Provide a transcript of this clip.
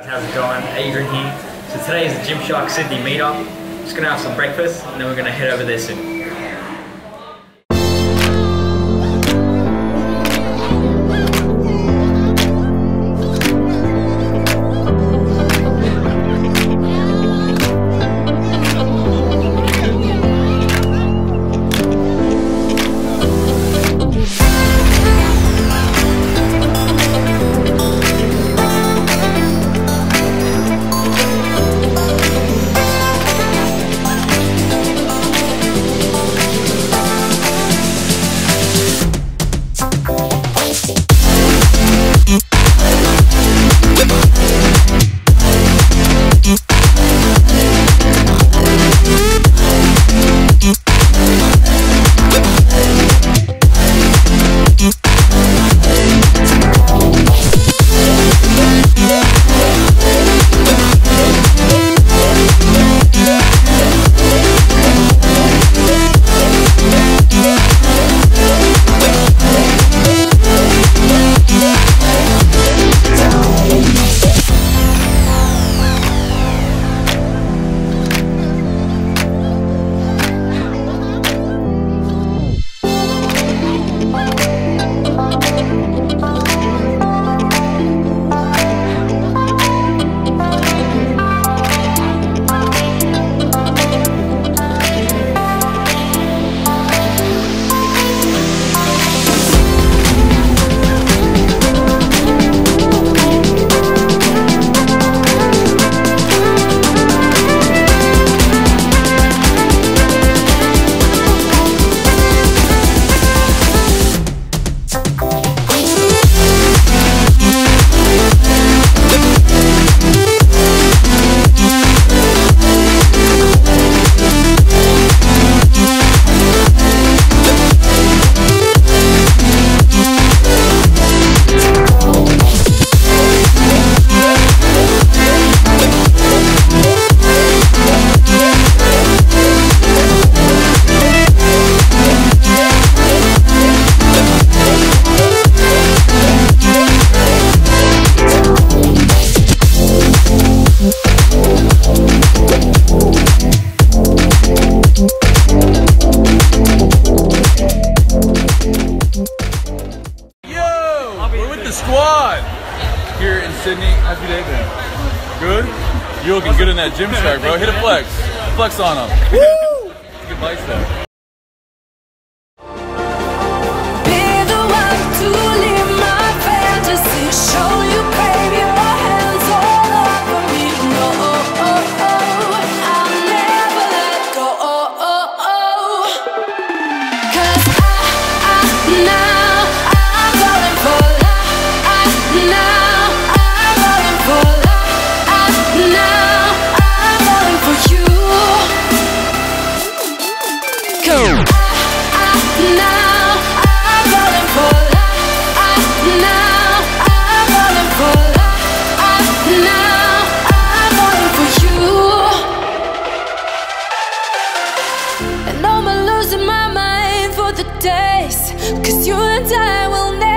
How's it going? Adrian here. So today is the GymShark Sydney meetup. Just gonna have some breakfast and then we're gonna head over there soon. Squad here in Sydney. How's your day been? Good? You're looking good in that GymShark, bro. Hit a flex. Flex on him. Woo! Good bicep. And I'm losing my mind for the days, 'cause you and I will never